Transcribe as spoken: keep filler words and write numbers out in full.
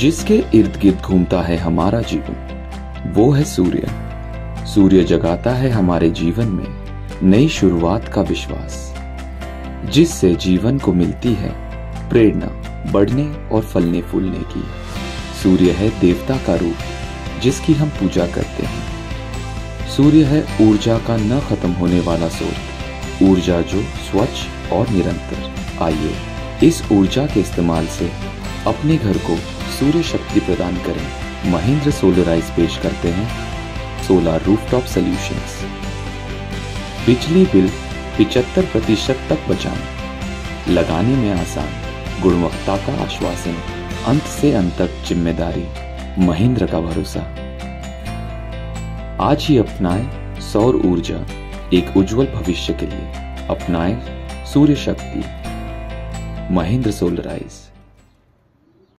जिसके इर्द गिर्द घूमता है हमारा जीवन, वो है सूर्य। सूर्य जगाता है हमारे जीवन में नई शुरुआत का विश्वास, जिससे जीवन को मिलती है प्रेरणा बढ़ने और फलने फूलने की। सूर्य है देवता का रूप जिसकी हम पूजा करते हैं। सूर्य है ऊर्जा का न खत्म होने वाला स्रोत, ऊर्जा जो स्वच्छ और निरंतर। आइए इस ऊर्जा के इस्तेमाल से अपने घर को सूर्य शक्ति प्रदान करें। महेंद्र सोलराइज पेश करते हैं सोलर रूफटॉप सॉल्यूशंस। बिजली बिल पचहत्तर प्रतिशत तक बचाएं, लगाने में आसान, गुणवत्ता का आश्वासन, अंत से अंत तक जिम्मेदारी, महेंद्र का भरोसा। आज ही अपनाएं सौर ऊर्जा एक उज्जवल भविष्य के लिए। अपनाएं सूर्य शक्ति। महेंद्र सोलराइज।